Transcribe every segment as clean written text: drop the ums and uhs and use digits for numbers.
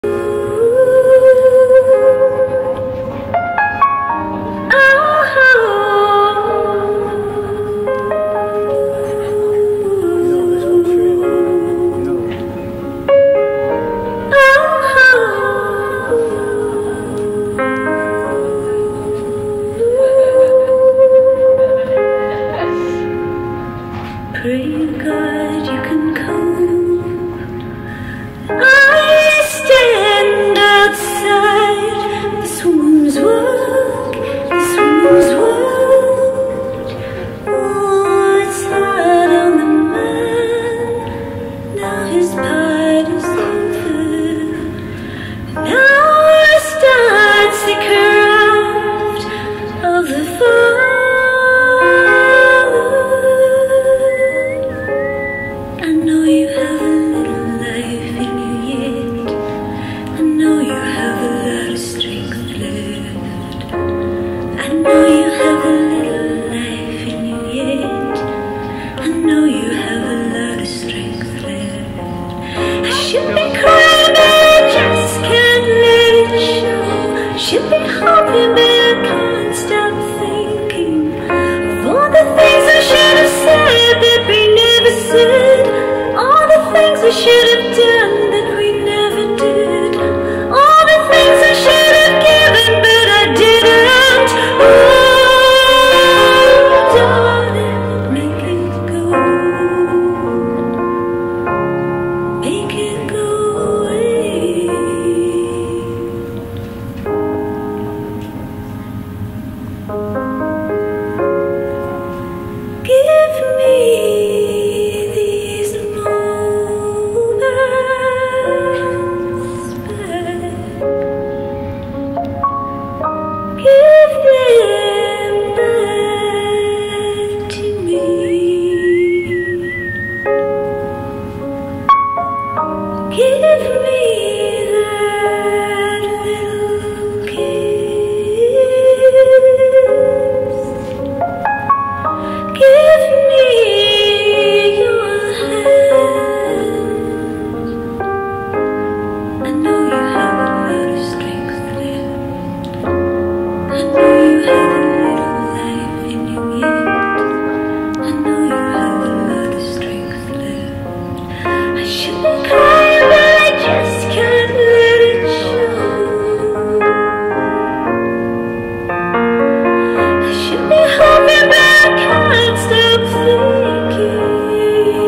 Pray to God you can come. I stand outside this woman's work, this woman's world. Oh, it's hard on the man, now his part is over. Now I start the craft of the fire. Should be crying, but I just can't let it show. Should be hoping, but I can't stop thinking of all the things I should have said that we never said. All the things I should have done that we never did. All the things I should have given, but I didn't. Oh, darling, make it go. Make it go away. Give me these moments back. Give them back to me. Give me that little kiss. Give me your hand. I know you have a lot of strength left. I know you have a little life in you yet. I know you have a lot of strength left. I should be crying, but I just can't let it show. I should be hoping, but I can't stop thinking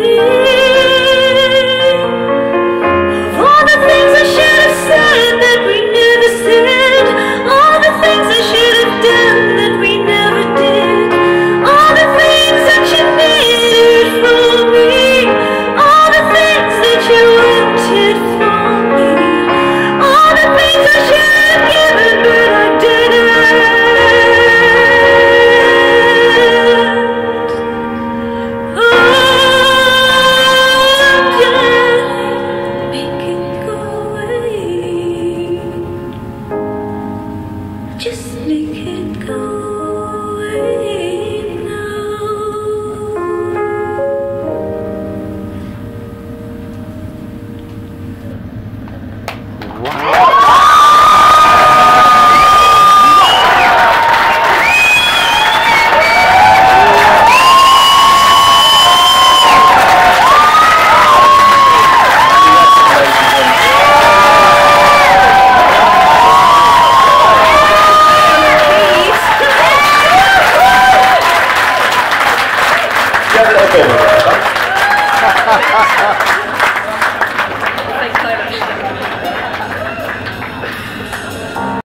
of all the things I should have said that we never said. All the things I should have done that we never did. All the things that you needed from me. All the things that you wanted from me. All the things I should have given, but I didn't. Just make it go away now. Ha ha ha!